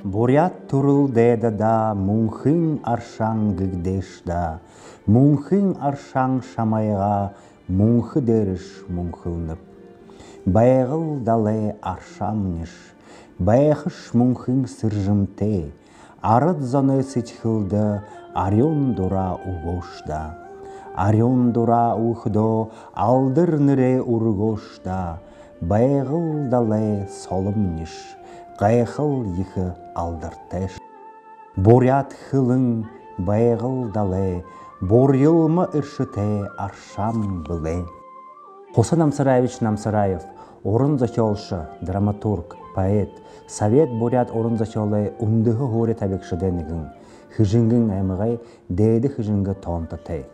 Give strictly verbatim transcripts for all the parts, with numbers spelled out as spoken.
Бурят турыл деда да, мунхын аршан гигдешда, мунхын аршан шамайға, мунхы деріш мунхылнып. Байғыл дале аршамнеш, байғыш мунхын сыржымте, арыд заны сечхылды, арион дура угошда. Арион дура ухдо, алдыр ныре ургошда, байғыл дале солымнеш, қайқыл ехі алдыртеш. Бурят хылың байғыл дале, борылмы үршіте аршам біле. Қоса Намсараевич Намсараев, орынзачолшы, драматург, поэт, совет бурят орынзачолы ундығы хоре табекшіденігін, хыжынгын аймығай дейді хыжынгы тонтытай.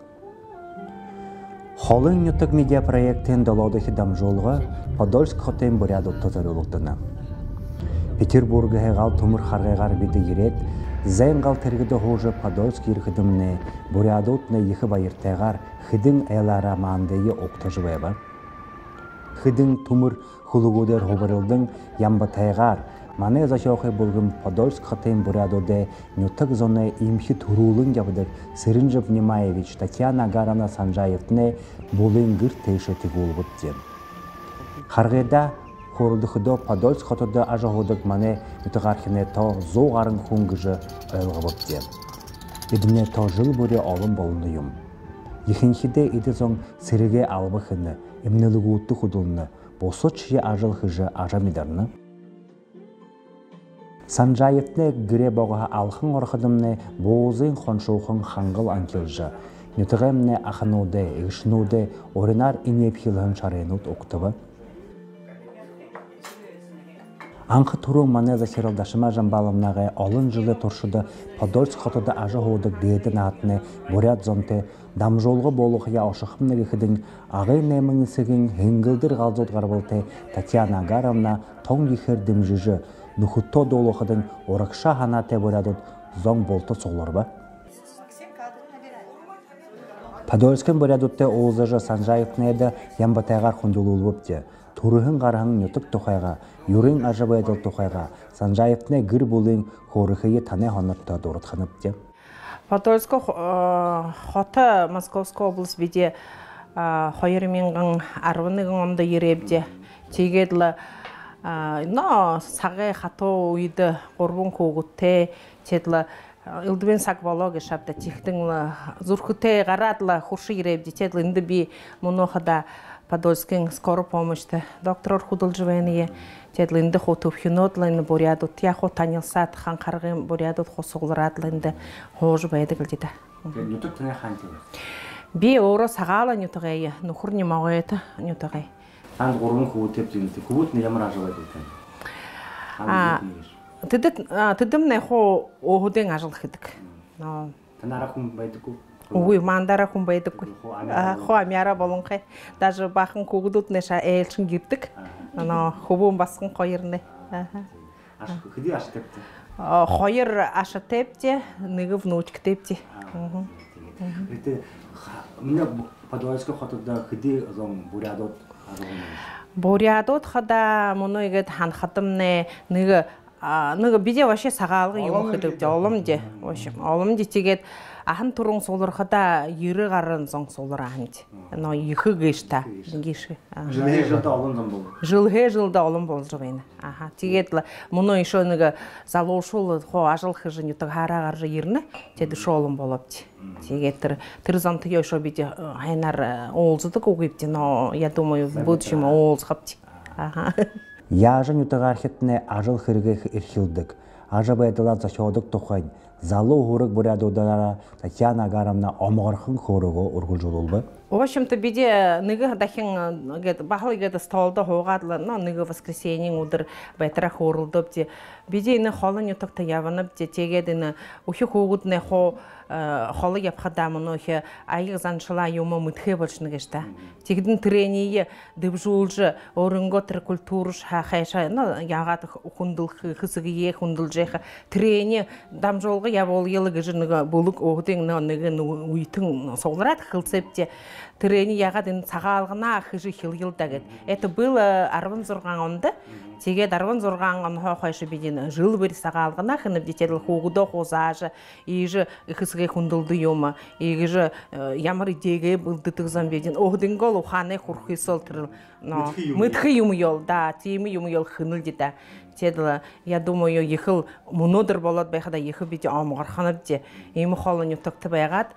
Холын нютык медиа проекттен долаудахи дамжолға Подольск хотен бурят оттазар олықтыны. Петербургы ғал тұмыр харғайғар биді ерет, зән ғал тергіді хожы Подольск ерхідімне бурядотны ехі байыртайғар хыдың айлара мандайы оқтажы байба. Хыдың тұмыр хулугудер хобарылдың ямбатайғар, мане зашоқы болғым Подольск хотен бурядоде нютык зоны имхи турулын жабыдыр Сырынжев Немаевич Татьяна Гарана Санжаевтне болын гыр тейшеті голбыт дем. Харғайда хорудықыдо Подольск хотоды ажағудық мане нютығархіне то зоғарын хунгыжы өлғыбыт дем. Едімне то жыл бөрі олым болынуым. Ехінхіде еді зоң сіріге албықыны, емнелігуытты худылны, босо чие ажыл хыжы ажамидарны. Санжаевтне гіре боғаға алқын орқыдымны боғызын қоншуқын қаңғыл анкелжы. Нютығымне ақынуды, ешінуды, оринар инепхилығын шарайнут оқтыбы. Анқы тұру мане захиралдашыма жамбалымнағы олын жылы тұршыды Подольск хотыды ажы хоудық дейді наатыны бурят зонты дамжолғы болуқия ошықымны кеқідің ағай нәміңісігін хенгілдір ғалзот ғарбылты Татьяна Агаровна тоң ехер дымжыжы нұхытто долуқыдың орықша ханаты бурядут зоң болты соғларба. Подольскін бурядутты оғызыжы Санжаевтнеді ямбатайғар құндылуыл бөпте. Турыхын қарағын нютык тұқайға, юрын ажабайдыл тұқайға, Санжаевтне гір болын хорықайы тане хонытты дұрытқанып де. Подольскі хоты Московскі облыс беде қойырменғын арвынығын омды еребде. Тегедлі сағай қато үйді қорбын коғытте, тедлі Илдвен саквалоги шапта тихтың зурхуте ғарадлы хурши еребде, тедлі інді би мұнохада Подольскин скоро помощь-то доктор худолжевение, тедлі інді хоту вхинодлы бурядут, я хот танилсат, хан қарғын бурядут хосуғлырадлы інді хожы байды кілдеді. Нютык тіне хантелі? Би оро сағала нютығайы, нұхыр не мағайты нютығай. Сан ғорын құғыт епдіңді, құғыт не ямыр ажылай дейті? Тыдым нәхо оғуден ажыл қыдық. Танара құм байды көп? Ой, мандара құм байды көп. Хо амяра болын қай. Даже бақын қоғыдут нәша әйелшін кептік. Хобуын басқын қойырны. Қыды ашы тепті? Қойыр ашы тепті, нығы внучк тепті. Міне Подольскі хотыда қыды зоң бурядот ажылын? Бурядот қада мұны егет хан қатымны нығы Нығы биде вообще сағалғы емі қыдып де, олым де, олым де тегет ахын тұрың солыр қыда ері қарын соң солыр ахын де. Но екі ғешта. Жылғе жылда олым зым болды? Жылғе жылда олым болды жығайны. Тегетлі, мұны еще нығы залошулы қо ажыл қыжы нютық хара қаржы еріні, теді шо олым болып де. Тегеттір, тірзанты ешо биде айнар олзыды көгіп де, но я думаю, в будущем олз қап де. Яжы нютыға архетіне ажыл хырғы ирхилдік, ажы байдылан зашодық тұқайн, залы ғырық бурядудара Татьяна Агаровна омғырқын қорығы ұрғыл жолылбы? В общем-то, биде нығы дахин бағылы геді столды хоғадылы, нығы воскресенен ұдыр бәйтіра қорылдып де, биде іні қолы нютықты яванып де, тегедіні ұхи қоғыдыны қо холы япхадамын охе айық заншыла юма мытхе болшыны кешта. Тегдің трение дыбжулжы орынго трикультурыш хахайша яғаты хундылхы хысыгие хундылжеха трене дамжолғы я бол елі гіжінігі болық оғдың нығын уйтың солырат қылсепте трени ягадын сагаалгына хыжы хил-хилдагет. Это было арван зурганында. Теге дарван зурганган хойшы бидин жыл бир сагаалгына хынып детел хугудо хозажы, иже хысыгы хундулды юма, иже ямар идеге булды тыгзан бидин. Охдингол уханы хурхи солтырыл. Но мытхы юм йол, да, тими юм йол хыныл дита. Тедла, я думаю, ехал монодер болот байхада ехал биде амгарханып де. Эми холын юктыкты байгат,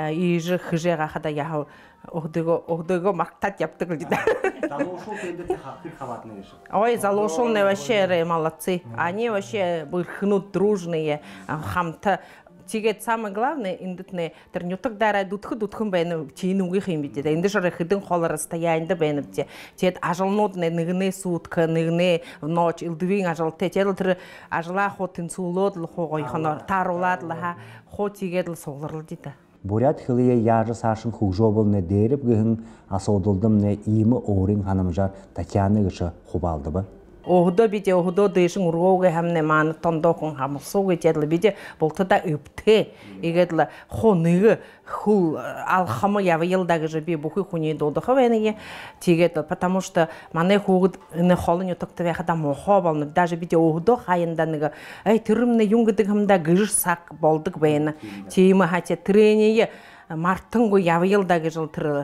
иже хыжега хада яхал охдыго охдыго мактат яптыгыл дита. Залошул кенде хакыр хаватны иши. Ой, залошулные вообще молодцы. Они вообще бырхнут дружные, хамта. Тигет самое главное, индетне тернюток дара дутхы дутхын бәйні тейінуге қиын бетеді. Инді жары хыдың қолы расстоянда бәйніпте. Тет ажылнодны нығыне сутка, нығыне ночь, илдывин ажыл. Тет елдірі ажыла хотын сулодылы қоғойханар, таруладылы хо тигеділ соғлырыл дейді. Бурят хылые яжы сашын хужобылны деріп гыхын асодылдымны имы орын ханымжар Татьяны гышы хубалды бы. Оғды биде оғды дейшін ұрғауғы әмне маны тондоқын қамықсуғы етеділі биде болты да үпте. Егеділі қонығы хул алхамы явы елдағы жібе бұқы құне додықы вәнеге тегеділі. Потому что маны қоғыны қолын өтіқті вәқіда моға болны. Даже биде оғды қайынданыға әй түрімні юңгідігімді гыжыр сақ болдық вәні. Тейімі хәте тренеге Мартынгу явы елдағы жыл түрі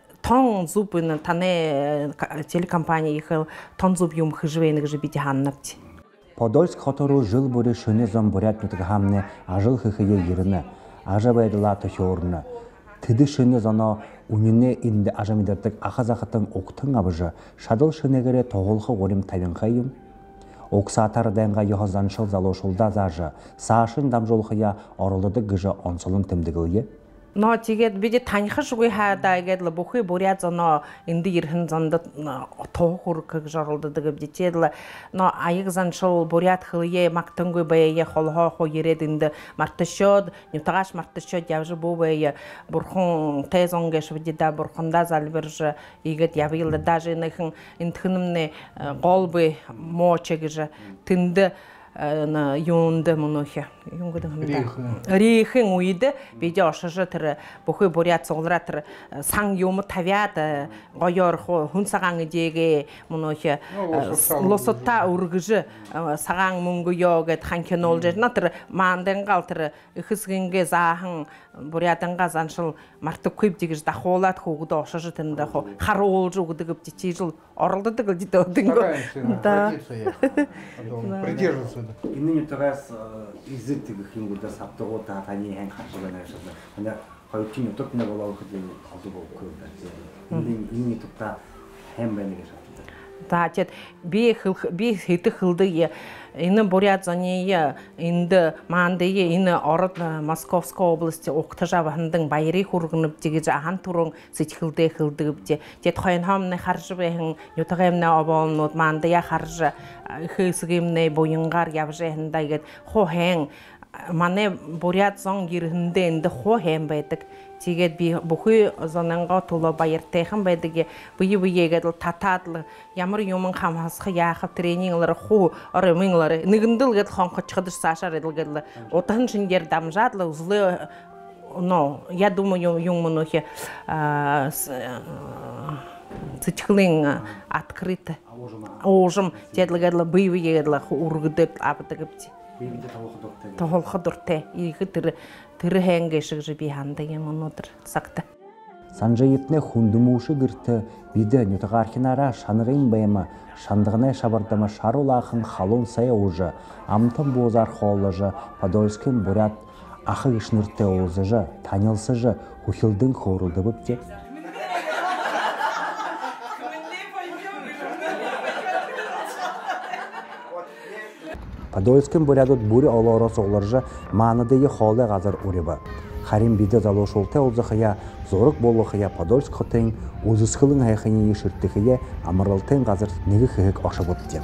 тон зубыны таны телекомпания ехал тон зуб юм хыжвейны гыжы биде ханнапти. Подольск хотору жыл буры шөне зон бурят нутыгы хамны ажыл хыхые еріні, ажа байдыла төхеорны. Тыды шөне зоно унине инді ажамидырдық ақаз-ақытын оқтың абыжы шадыл шөнегері тоғылқы орым табинқайым. Окса атардайынға ехозаншыл залошылда зажы, саашын дамжолқыя орылыды гыжы онсылын тімдігілге. Но тигет биде таньха шугы хада гедлы бухы бурят зоно инди ирхин зонда тоғур кыг жарылды дыгып детедлы. Но айық заншыл бурят хылые мактынгы бәйе холға хо еред инді мартышод, нютағаш мартышод явжы бу бәйе бурхун тез оңгеш видеда бурхунда залбіржі игет явылды. Даже инахын интхынымны голбы мочегжі тынды на юнды мұнухе. Рейхин уйды, бейде ашыжы түрі, бұқы бурят соғылра түрі, саң юмы тавяды, ғойор хүн саған идеге мұнухе, лосотта ұрғыжы, саған мұңғы йогет, ханкен ол жеріне түрі, маңдың қал түрі, үхізгінге зағын, бурятынға заншыл марты көйіп дегіз да қолат қоғыды ашыжы түрінде қо, қары ол жоғы дегіп дете жыл орылды дегіл дейді өдіңгі. Придерживаться. Инны нютагас изит тигих ингуда саптого та тани хэн харжылана шада. Анда қойчын утук не болау хыды алды болып көрді. Инны инны тукта хэн бәнеге шатты. Да, тет би би хиты хылды инны бурят зоне инды мандые инны ород Московской области Октажавандың байры хургынып дегеже ахан турун сычхылды хылдыгып де. Тет хойнхамны харжы бэхин ютагэмне оболнут мандыя харжы хысыгэмне бойынгар явжэхында егет хохэн мане бурят зон гирхинде инды хохэн бэдэг. Тигет би бухы зонанга толо байыртайхан байдыге бүйі-бүйі егеділ татадлы ямар юмын хамасқы яқып тренинглары ху ары мыңлары нығындыл гед хонқы чықыдыш сашар еділгедлі отын жіндер дамжадлы ұзлы но я думаю юмын охе цычқылың открыты ожым деділгедлі бүйі-бүйі егеділі ургыдып апытыгыпти тоғылқы дұрты игі түрі Тыры хэнгешig же биханда емонодыр сакта. Санжайытны хундумушы гырты биде нютағархинара шанырын бәймі шандығынай шабардама шарулахын халон сая уже амтын бозар холыжы Подольскін бурят ақы ішнірті олзыжы танылсыжы хухилдың хорылды бүпте. Подольскін бурядут бури олорос оларжы маныдығы холы ғазыр уребі. Харим биде залошолты олзықыя зорық болуқыя Подольск хотын ұзысқылың айқыны ешірттіқия амырылтын ғазыр негі қиық ақшы бұтты.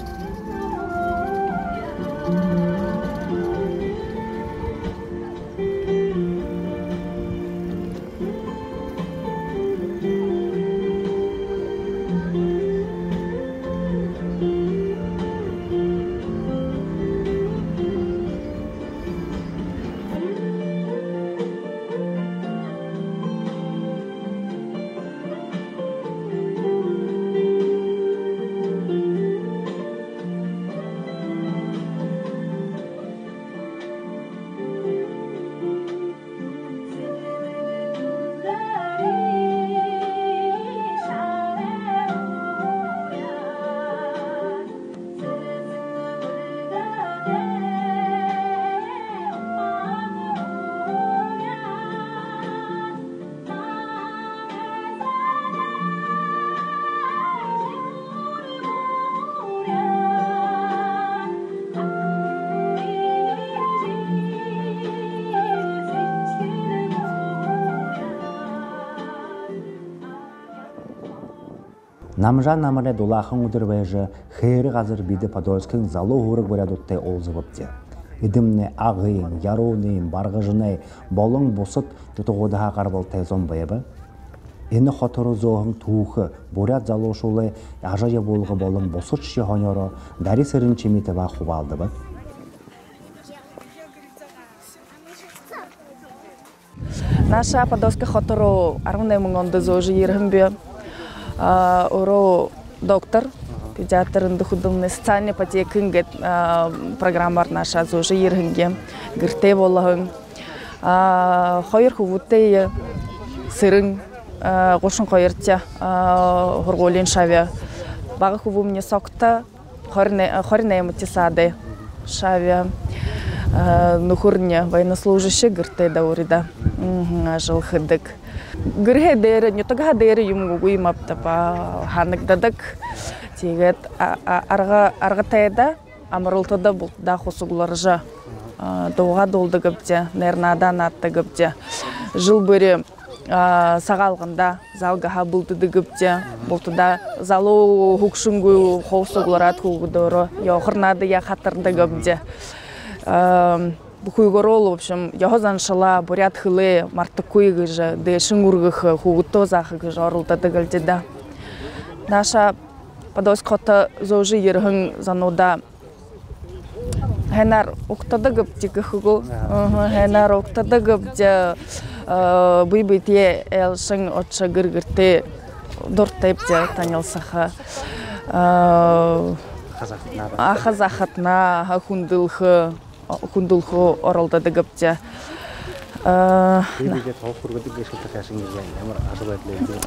Намжан намале дулахын удыр вайжы хейрі ғазыр биді Подольскің залы ғурық бұрядуттай олзы бөпте. Идімне ағыйын, яруынын, барғыжынай, болың босыт тұтығудаға қарбал тайзон байыбы. Ені хотыры зоғын туықы бұряд залы ұшылы ажайы болғы болың босыт ши хоньоры дари сырын чеметі ба құбалды бы. Наша Подольская хотыры арғынай мұңынды зоғы ерім бе. Уро доктор, педиатр ындыхудымны социальный патекин программар наша зожи ерхинге гирте болағын. Хойыр хувутты сырын ғошын қойыртя ғырғолен шавя. Бағы хуву мне сокта хоринай мутисады шавя. Нухурня военнослужащий гирте даурида. Жыл хыдык. Гырhe дері, не тога дері юмгугу имапты ба ханыкдадык. Тегет арғы тайда амырылтыда бұл да қосуғыларжа. Доға долды гіпте, нернадан атты гіпте. Жыл бөрі сағалғында залғаға бұлтыды гіпте. Бұлтыда залу хұқшынгу қосуғылар атқуғыдыры. Яуқырнады я қатырды гіпте. Бухуйгорол, в общем, его заншала бурят хиле, мартакуй гыжа, де шингургых хугуто захы гыжа орлта дегальдеда. Наша Подольская зожи ерхын зануда. Хенар уктада гыптик хугу, хенар уктада гыпте быйбытие элшин отша гыргырте дортепте танялсаха. Ахазахатна, хахундылхы. Хундулху оралда дегапте. Бейбейде тауып көргөді кешкілті қашын келген, әмір ажыл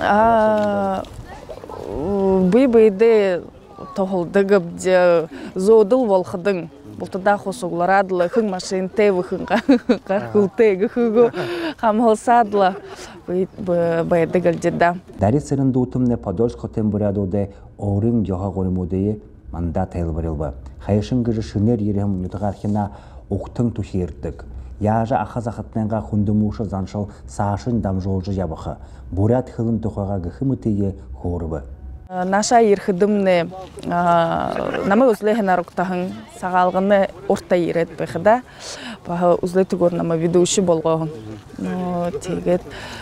әділейді? Бейбейде тоғылды гапте зоодыл волқыдың. Бұлтыда қосуғылар адылы, хың машин тәйві хыңға қарқыл тәйгі хыңғы қамылсадылы бәйді гәлдеді. Дәрі сырынды ұтымны Подольская тембурядуды орын жоға ғолымудыйы манда тәйіл барылбы. Хайшын гыжы шынер ерем нютығархина оқтың тухердік. Яжа ақаз-ақытнанға құндымушы заншыл сашын дамжолжы ябықы. Бурят хылын тұқыға гіхімітейі хорыбы. Наша ерхідімні намы үзлеген арықтағын сағалғыны орта ерет бәқіда. Бағы үзлі түгір намы ведуші болғағын. Тегет.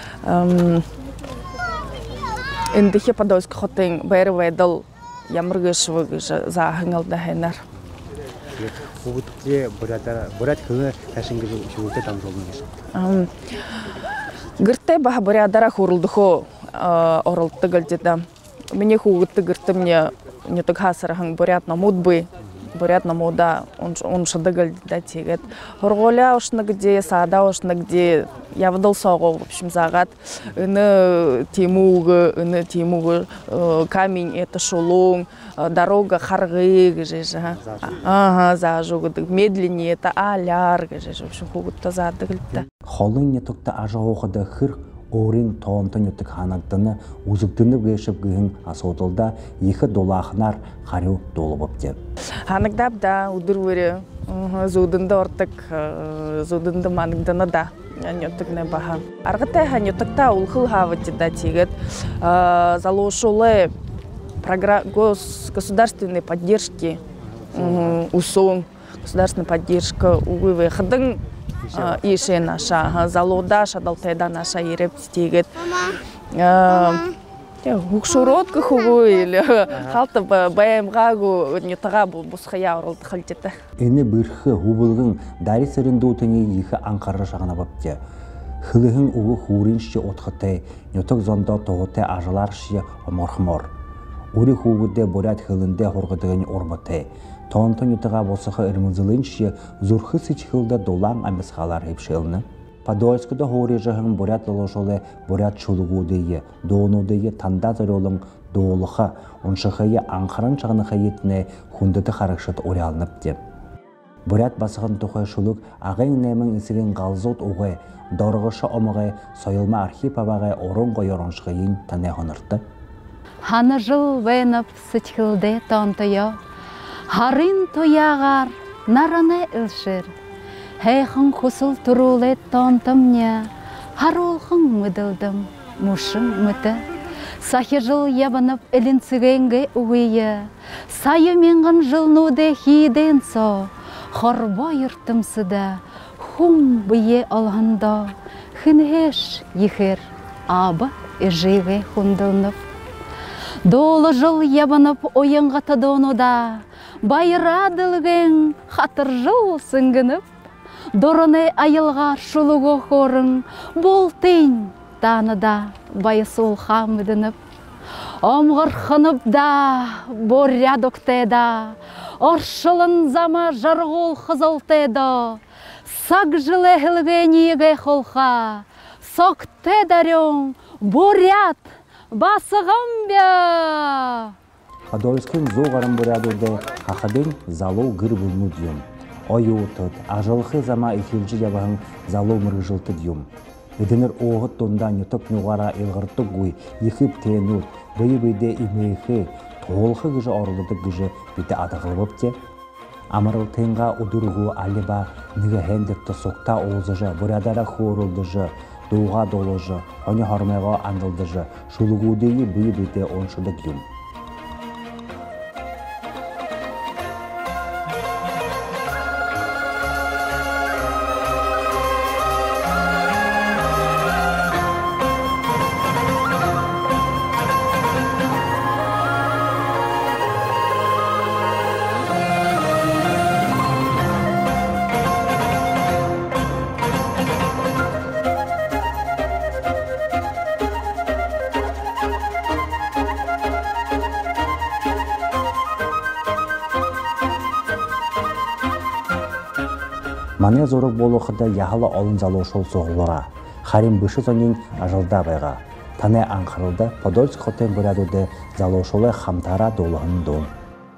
Үндіхе Подольская хотың бәрі вайдыл ямыргышывы зағыңылды хәйнар. Бұғытықте бұрат хылы әшінгі жүгілді дамжолын ешін? Гірте баға бұрядара құрылдығы орылды гілдеді. Мне хугытты гірті мне не так хасырағын бұрят намуд бы, бұрят намуда он шыды гілдеді тегет. Хорғоля ұшны где, саада ұшны где, явдыл соғы, в общем, зағат. Үні темуғы, үні темуғы камень, это шолуң, дорога харгы, гжежа. Ага, зажугыдык. Медленнее, это аляр, гжежа. В общем, хугытты зады гілді. Холын не тұқты ажа оғыды хыр орын тоғынтын өттік ханақтыны ұзықтыны бешіп гүйін асудылда екі долақынар қару долы бөпте. Ханықтап да, ұдыр өрі, зудынды ортық, зудынды маныңдыны да. Нётыкне баха. Аргытай нётыкта улхыл хавати да тигет. Заложулы государственной поддержки, усун, государственная поддержка, увы, ходың ише наша, залода шадалтайда наша ереп тигет. Хукшуротка хугу или халта бәйімғағу нетаға бұсқая орылды қалдеті. Әні бірхі хубылғын дари сырынды өтіңе егі аңқарра шағына бапте. Хылығын ұғы хуринші отқытай, нетік зонда тоғытай ажыларшы оморхмор. Ури хугуде борят хылынде хорғыдығын орбатай. Тоғынты нетіға босықы ірмізілінші зұрхы сычхылда долан амесқалар хепшеліні. Подольскада хори жығын бурят лоложолы бурят чулугудыйы, доонудыйы танда заролың доолыға, оншықайы аңқаран чағыны қайетіне хундыды қарықшыт орялынып деп. Бурят басығын тұқай шулук ағайын нәмін ісіген ғалзот оғай, дорғышы омығай, сойылма архип абағай орын қойырыншығайын тәне ғынырды. Ханы жыл вәйніп сычхылды тантыя, харын тояғар, нараны үлшір. Хэйхын хусыл турулет тантымня, харолхын мыдылдым, мушым мыты. Сахи жыл ябанып элинцигенге уйы, сайы менгін жылнуде хиден со, хорбо юртымсыда, хум бие алғанда, хынеш ехер, абы ежеге хундылнып. Долы жыл ябанып ойынға тадонуда, байырадылген хатыр жыл сыңгынып, дороны айылға шулуғы хорың, бол тейн таныда байысыл хамыдынып. Омғыр хынып да, борядоктеда, оршылын зама жарғол қызылтеда, сақ жылы хілгенеге холха, соқте дарен, боряд, басығым бе! Подольским зоғарым борядуды хақаден залу гір бұлну дүйім. Ой отыд, ажылқы зама екелжі ябағын залу мұрғжылты дүйім. Едінір оғыт тонда нүтік нүғара елғырты ғуй, екіп тенут, бұй-бұйде имейхі, тоғылқы күжі орылыды күжі біті адығылып те. Амырыл тенға ұдырғу алиба нүгі хендікті соқта олзыжы, бұрядара хорылдыжы, доуға долыжы, оны хармайға андылдыжы, шулығудейі бұй-бұйде оншыды дүйім. Мане зорық болуқыда яғылы олын залу шол соғылыра. Харим бүші зонен ажылда байға. Тане аңқырылды Подольск хотен бұрядуды залу шолы хамтара долығын дон.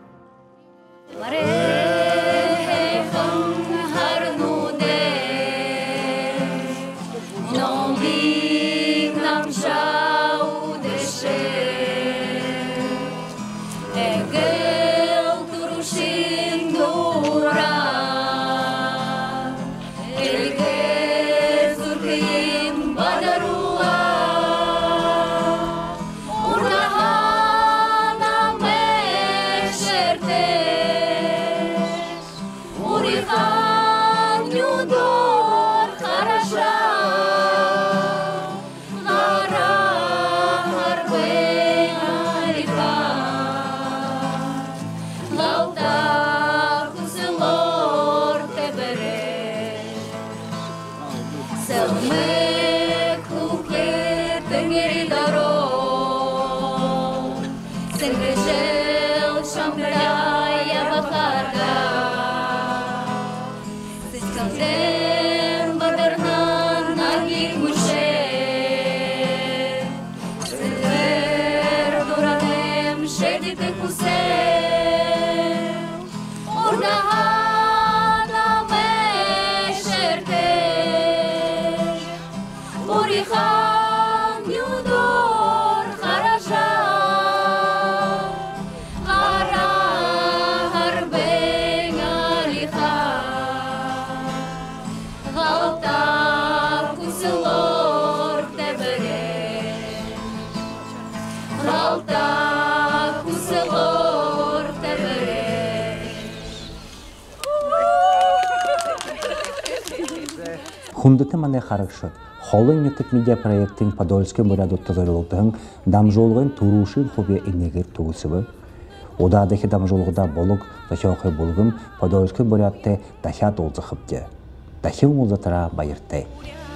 Хундыты мане харакшыд. Холын нетіп медиа проекттің Подольским бұрядутты зорылықтың дамжолғын турушын хобе инегер туғысыбы. Одадығы дамжолғыда болуг тахиоқы болғым Подольским бұрядты тахиат олзықыпты. Тахиң олзатыра байырттай.